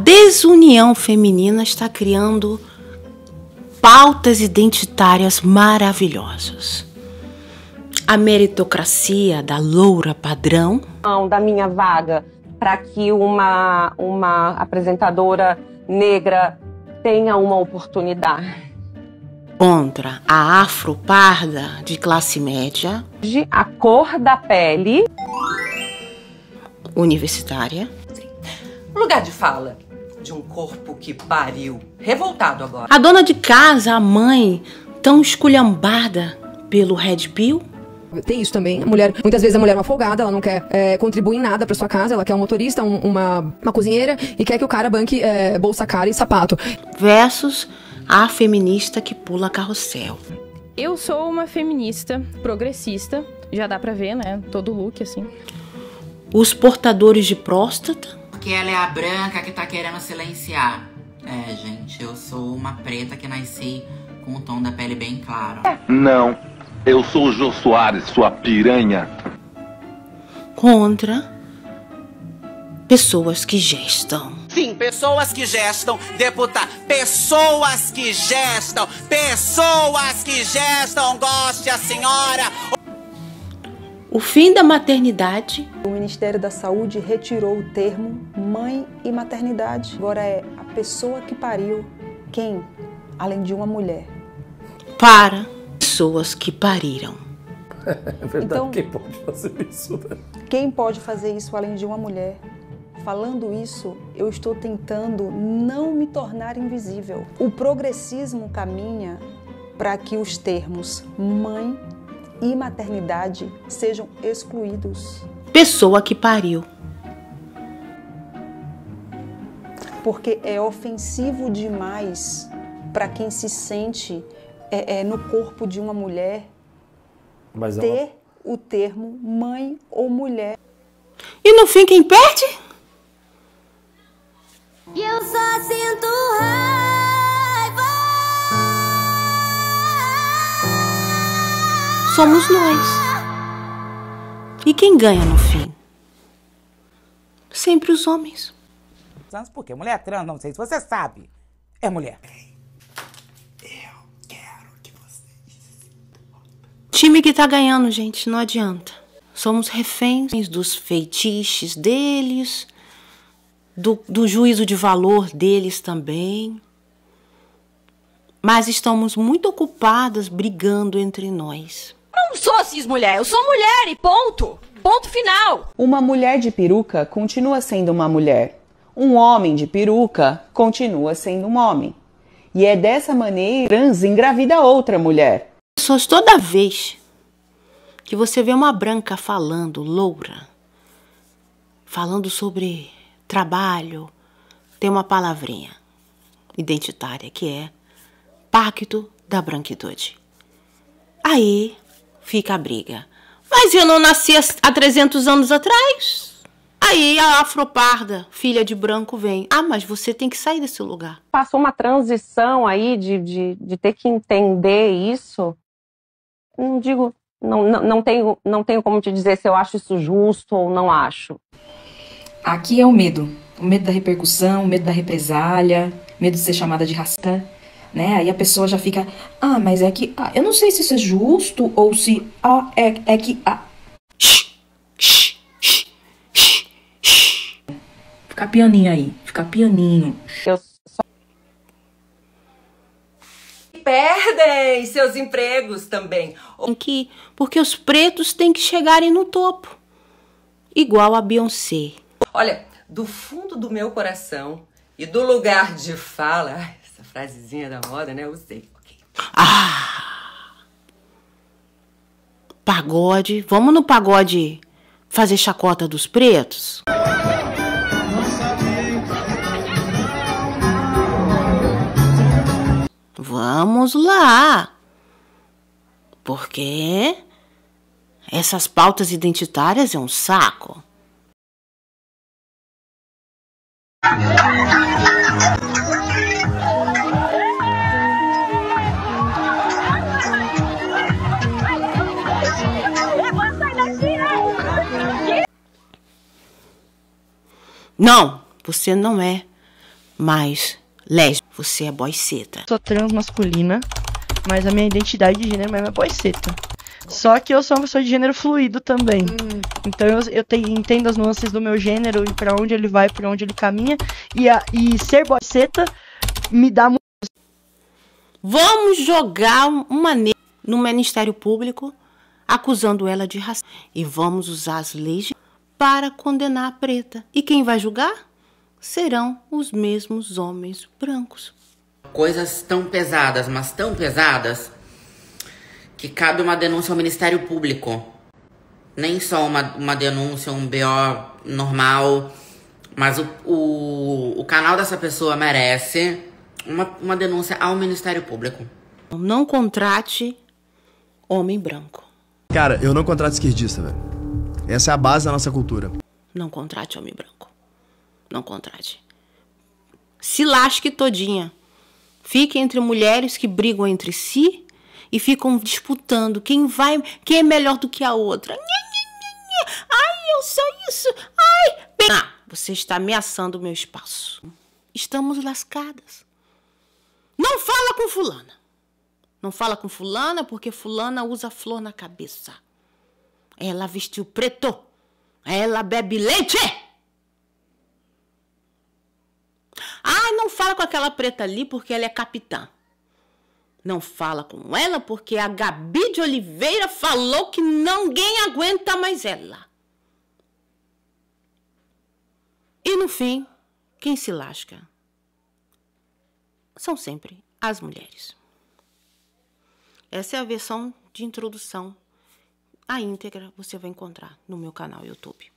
desunião feminina está criando pautas identitárias maravilhosas. A meritocracia da loura padrão. Da minha vaga para que uma apresentadora negra tenha uma oportunidade. Contra a afro-parda de classe média. A cor da pele. Universitária. Lugar de fala de um corpo que pariu. Revoltado agora. A dona de casa, a mãe, tão esculhambada pelo Red Pill. Tem isso também. Muitas vezes a mulher é uma folgada, ela não quer contribuir em nada pra sua casa, ela quer um motorista, uma cozinheira e quer que o cara banque bolsa cara e sapato. Versus a feminista que pula carrossel. Eu sou uma feminista progressista, já dá pra ver, né? Todo look, assim. Os portadores de próstata. Que ela é a branca que tá querendo silenciar. É, gente, eu sou uma preta que nasci com um tom da pele bem claro. Não, eu sou o Jô Soares, sua piranha. Contra pessoas que gestam. Sim, pessoas que gestam, deputado. Pessoas que gestam. Pessoas que gestam, goste a senhora. O fim da maternidade. O Ministério da Saúde retirou o termo mãe e maternidade. Agora é a pessoa que pariu. Quem? Além de uma mulher. Para pessoas que pariram. É verdade, então, quem pode fazer isso? Né? Quem pode fazer isso além de uma mulher? Falando isso, eu estou tentando não me tornar invisível. O progressismo caminha para que os termos mãe e maternidade sejam excluídos. Pessoa que pariu. Porque é ofensivo demais para quem se sente no corpo de uma mulher ter o termo mãe ou mulher. E no fim quem perde? Eu só sinto raiva. Somos nós. E quem ganha no fim? Sempre os homens. Porque mulher trans, não sei se você sabe, é mulher. Eu quero que vocês... Time que tá ganhando, gente, não adianta. Somos reféns dos feitiços deles, do juízo de valor deles também. Mas estamos muito ocupadas brigando entre nós. Eu não sou cis mulher, eu sou mulher e ponto. Ponto final. Uma mulher de peruca continua sendo uma mulher. Um homem de peruca continua sendo um homem. E é dessa maneira que trans engravida outra mulher. Pessoas, toda vez que você vê uma branca falando, loura, falando sobre trabalho, tem uma palavrinha identitária que é pacto da branquitude. Aí fica a briga. Mas eu não nasci há 300 anos atrás. Aí a afroparda, filha de branco, vem. Ah, mas você tem que sair desse lugar. Passou uma transição aí de ter que entender isso. Não digo, não tenho como te dizer se eu acho isso justo ou não acho. Aqui é o medo da repercussão, o medo da represália, medo de ser chamada de racista, né? Aí a pessoa já fica, mas é que, eu não sei se isso é justo ou se, é que, Ficar pianinho aí, ficar pianinho. Perdem seus empregos também. Porque os pretos têm que chegarem no topo. Igual a Beyoncé. Olha, do fundo do meu coração e do lugar de fala... essa frasezinha da moda, né? Eu sei. Okay. Pagode. Vamos no pagode fazer chacota dos pretos? Vamos lá. Porque essas pautas identitárias é um saco. Não, você não é Mas, lésbica, você é boiceta. Sou transmasculina, mas a minha identidade de gênero mesmo é boiceta. Só que eu sou uma pessoa de gênero fluido também. Então eu entendo as nuances do meu gênero e pra onde ele vai, pra onde ele caminha. E ser boiceta me dá muito. Vamos jogar uma negra no Ministério Público, acusando ela de racismo. E vamos usar as leis para condenar a preta. E quem vai julgar? Serão os mesmos homens brancos. Coisas tão pesadas, mas tão pesadas, que cabe uma denúncia ao Ministério Público. Nem só uma denúncia, um BO normal, mas o canal dessa pessoa merece uma denúncia ao Ministério Público. Não contrate homem branco. Cara, eu não contrato esquerdista, velho. Essa é a base da nossa cultura. Não contrate homem branco. Não contrate. Se lasque todinha. Fique entre mulheres que brigam entre si e ficam disputando quem é melhor do que a outra. Ai, eu sou isso. Ai, você está ameaçando o meu espaço. Estamos lascadas. Não fala com fulana. Não fala com fulana porque fulana usa flor na cabeça. Ela vestiu preto. Ela bebe leite. Ah, não fala com aquela preta ali porque ela é capitã. Não fala com ela porque a Gabi de Oliveira falou que ninguém aguenta mais ela. E no fim, quem se lasca são sempre as mulheres. Essa é a versão de introdução. A íntegra você vai encontrar no meu canal YouTube.